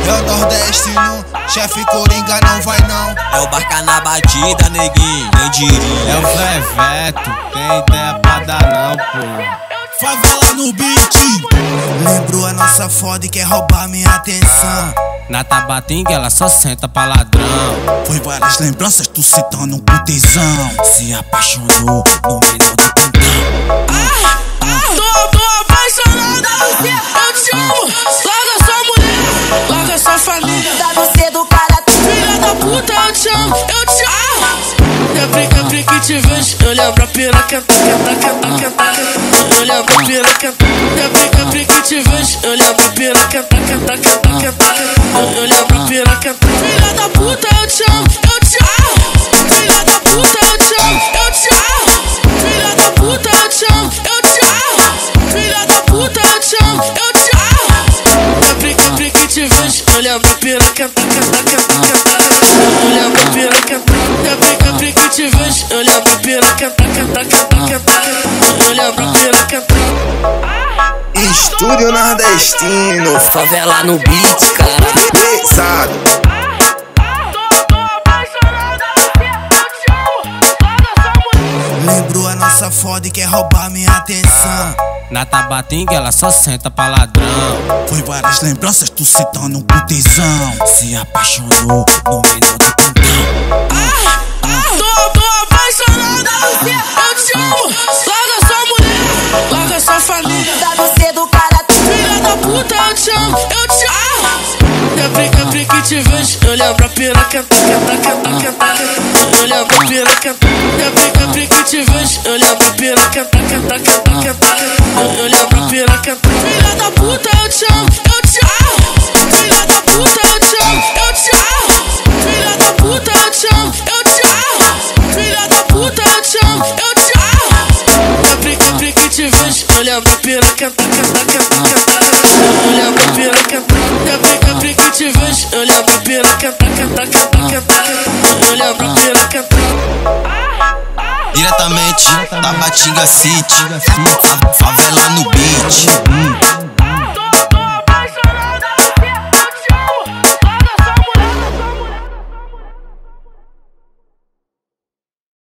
É o nordestino, chefe Coringa não vai não. É o Barca na batida, neguinho, quem diria. É o Veveto, tem ideia pra dar não, pô. Favela no beat. Lembrou a nossa foda e quer roubar minha atenção. Na Tabatinga ela só senta pra ladrão. Foi várias lembranças, tu citando um tesão. Se apaixonou no menor do cantão. Tô apaixonada, eu te amo. Larga sua mulher, larga sua família. Da você do cara, Filha da puta, eu te amo, eu te amo. Sempre que te vejo, eu lembro a piroca, canta. Eu lembro a piroca, sempre que te vejo, eu lembro a piroca, canta. Eu lembro a piroca, filha da puta, eu te amo, eu te amo. Filha da puta, eu te amo, eu te amo. Filha da puta, eu te amo, eu te amo. Filha da puta, eu te amo, eu te amo. Sempre que te vejo, eu lembro a piroca, canta. Eu lembro a piroca, sempre que te vejo, eu lembro a piroca, canta. Eu lembro a piroca. Estúdio nordestino, Favela no beat, cara. pesado. Lembrou a nossa foda e quer roubar minha atenção. Na Tabatinga ela só senta pra ladrão. Foi várias lembranças, tu citando um tesão. Se apaixonou no menor do cantão. Tô apaixonada, eu te amo. Larga sua mulher, larga sua família. da você do cara, Filha da puta, eu te amo, eu te amo. Sempre que te vejo, eu lembro a piroca, canta. Eu lembro a piroca, sempre que te vejo, eu lembro a piroca, canta. Eu lembro a piroca, filha da puta, eu te amo, eu te amo. Filha da puta, eu te amo, eu te amo. Filha da puta, eu te amo, eu te amo. Filha da puta, eu te amo, eu te amo. Sempre que te vejo, eu lembro a piroca, canta. Eu lembro a piroca, sempre que te vejo, eu lembro a piroca, canta. Eu lembro a piroca. Diretamente, Tabatinga City, favela no beat.